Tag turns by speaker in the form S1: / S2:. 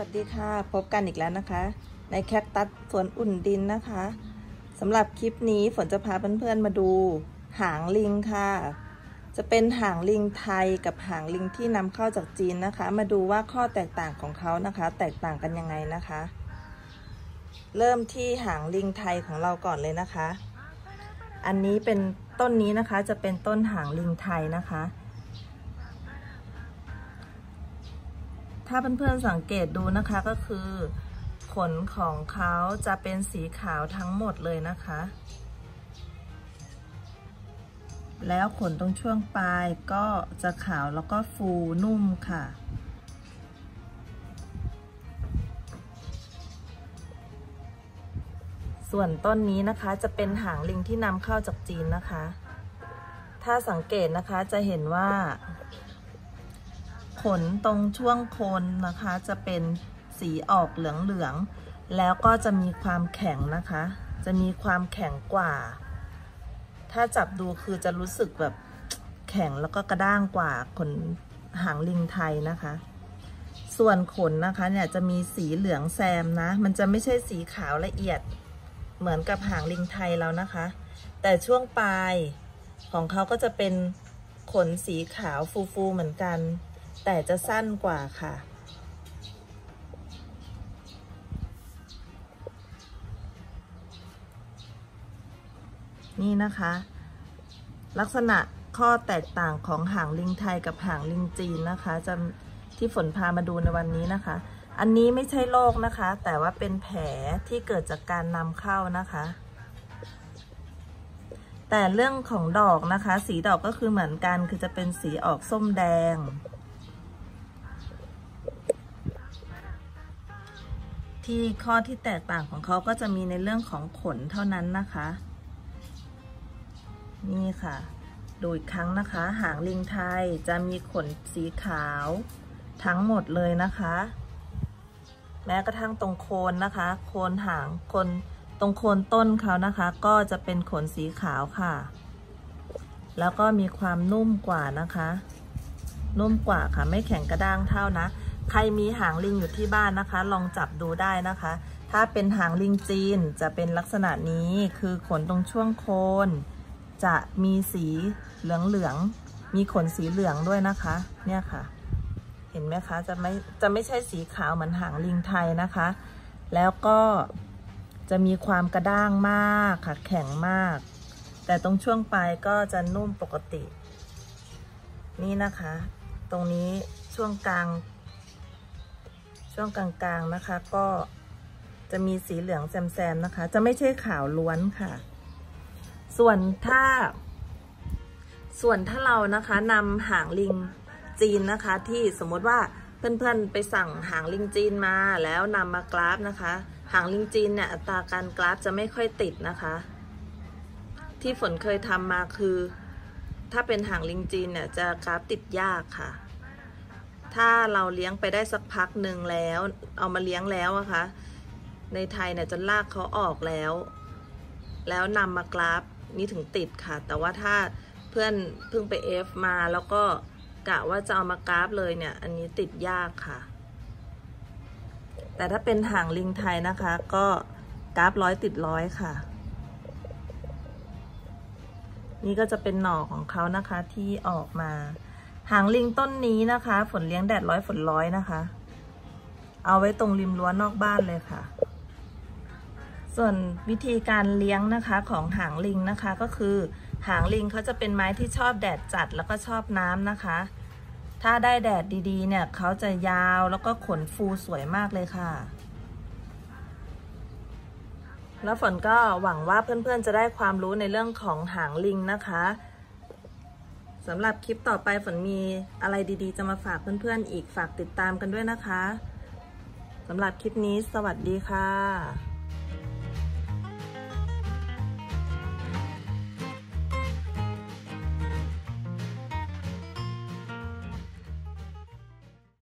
S1: วัสดีค่ะพบกันอีกแล้วนะคะในแคคตัสสวนอุ่นดินนะคะสำหรับคลิปนี้ฝนจะพาเพื่อนๆมาดูหางลิงค่ะจะเป็นหางลิงไทยกับหางลิงที่นำเข้าจากจีนนะคะมาดูว่าข้อแตกต่างของเขานะคะแตกต่างกันยังไงนะคะเริ่มที่หางลิงไทยของเราก่อนเลยนะคะอันนี้เป็นต้นนี้นะคะจะเป็นต้นหางลิงไทยนะคะถ้าเพื่อนๆสังเกตดูนะคะก็คือขนของเขาจะเป็นสีขาวทั้งหมดเลยนะคะแล้วขนตรงช่วงปลายก็จะขาวแล้วก็ฟูนุ่มค่ะส่วนต้นนี้นะคะจะเป็นหางลิงที่นำเข้าจากจีนนะคะถ้าสังเกตนะคะจะเห็นว่าขนตรงช่วงโคนนะคะจะเป็นสีออกเหลืองๆแล้วก็จะมีความแข็งนะคะจะมีความแข็งกว่าถ้าจับดูคือจะรู้สึกแบบแข็งแล้วก็กระด้างกว่าขนหางลิงไทยนะคะส่วนขนนะคะเนี่ยจะมีสีเหลืองแซมนะมันจะไม่ใช่สีขาวละเอียดเหมือนกับหางลิงไทยแล้วนะคะแต่ช่วงปลายของเขาก็จะเป็นขนสีขาวฟูๆเหมือนกันแต่จะสั้นกว่าค่ะนี่นะคะลักษณะข้อแตกต่างของหางลิงไทยกับหางลิงจีนนะคะจะที่ฝนพามาดูในวันนี้นะคะอันนี้ไม่ใช่โรคนะคะแต่ว่าเป็นแผลที่เกิดจากการนำเข้านะคะแต่เรื่องของดอกนะคะสีดอกก็คือเหมือนกันคือจะเป็นสีออกส้มแดงที่ข้อที่แตกต่างของเขาก็จะมีในเรื่องของขนเท่านั้นนะคะนี่ค่ะดูอีกครั้งนะคะหางลิงไทยจะมีขนสีขาวทั้งหมดเลยนะคะแม้กระทั่งตรงโคนนะคะโคนหางตรงโคนต้นเขานะคะก็จะเป็นขนสีขาวค่ะแล้วก็มีความนุ่มกว่านะคะนุ่มกว่าค่ะไม่แข็งกระด้างเท่านะใครมีหางลิงอยู่ที่บ้านนะคะลองจับดูได้นะคะถ้าเป็นหางลิงจีนจะเป็นลักษณะนี้คือขนตรงช่วงโคนจะมีสีเหลืองมีขนสีเหลืองด้วยนะคะเนี่ยค่ะเห็นไหมคะจะไม่ใช่สีขาวเหมือนหางลิงไทยนะคะแล้วก็จะมีความกระด้างมากค่ะแข็งมากแต่ตรงช่วงปลายก็จะนุ่มปกตินี่นะคะตรงนี้ช่วงกลางนะคะก็จะมีสีเหลืองแซมๆนะคะจะไม่ใช่ขาวล้วนค่ะส่วนถ้าเรานะคะนำหางลิงจีนนะคะที่สมมติว่าเพื่อนๆไปสั่งหางลิงจีนมาแล้วนำมากราฟนะคะหางลิงจีนเนี่ยอัตราการกราฟจะไม่ค่อยติดนะคะที่ฝนเคยทำมาคือถ้าเป็นหางลิงจีนเนี่ยจะกราฟติดยากค่ะถ้าเราเลี้ยงไปได้สักพักหนึ่งแล้วเอามาเลี้ยงแล้วอะคะในไทยเนี่ยจนลากเขาออกแล้วนำมากราฟนี่ถึงติดค่ะแต่ว่าถ้าเพื่อนเพิ่งไปเอฟมาแล้วก็กะว่าจะเอามากราฟเลยเนี่ยอันนี้ติดยากค่ะแต่ถ้าเป็นหางลิงไทยนะคะก็กราฟ100 ติด 100ค่ะนี่ก็จะเป็นหน่อของเขานะคะที่ออกมาหางลิงต้นนี้นะคะฝนเลี้ยงแดดฝนร้อยนะคะเอาไว้ตรงริมรั้วนอกบ้านเลยค่ะส่วนวิธีการเลี้ยงนะคะของหางลิงนะคะก็คือหางลิงเขาจะเป็นไม้ที่ชอบแดดจัดแล้วก็ชอบน้ำนะคะถ้าได้แดดดีๆเนี่ยเขาจะยาวแล้วก็ขนฟูสวยมากเลยค่ะแล้วฝนก็หวังว่าเพื่อนๆจะได้ความรู้ในเรื่องของหางลิงนะคะสำหรับคลิปต่อไปฝนมีอะไรดีๆจะมาฝากเพื่อนๆอีกฝากติดตามกันด้วยนะคะสำหรับคลิปนี้สวัสดีค่ะ